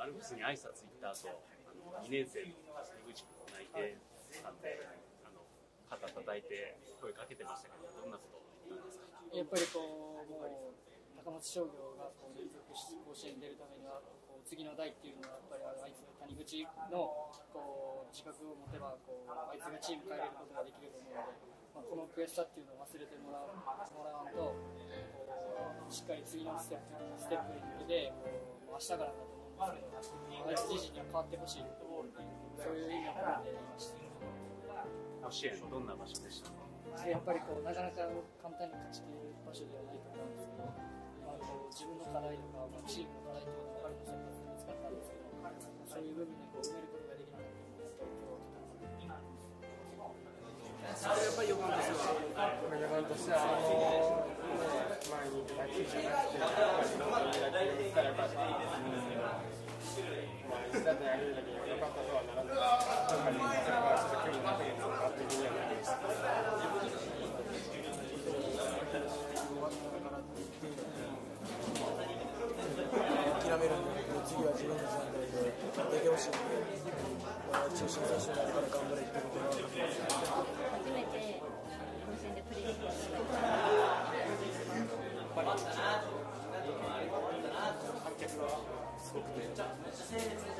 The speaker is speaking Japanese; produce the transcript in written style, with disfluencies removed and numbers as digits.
ルプスに挨拶行った後、2年生の谷口君が泣いてたんで、肩叩いて声かけてましたけど、どんなことを言ったんですか？ やっぱりもう高松商業が連続して甲子園に出るためには次の代っていうのはやっぱりあいつ谷口の自覚を持てばあいつがチーム変えれることができると思うので、この悔しさっていうのを忘れてもらわんとしっかり次のステップに向けて明日からだと思うんですけど、あいつ自身には変わってほしいと思うので、そういう意味を込めて言いました。 甲子園どんな場所でしたか？ やっぱりなかなか簡単に勝ち切れる場所ではないと思うんですけど、自分の課題とか、チームの課題とかも春の先発で見つかったんですけど、そういう部分で埋めることができなかったので、 やっぱり4番としては、4番としては前に行った球じゃなくて、野球からよかった。一打であげるだけ良かったとはならない。それはちょっと興味なかったのかというふうにはなりました。 諦めるんで、次は自分の状態で出てほしいので、中心選手になるから頑張れってことが初めて甲子園でプレーして観客がすごくて。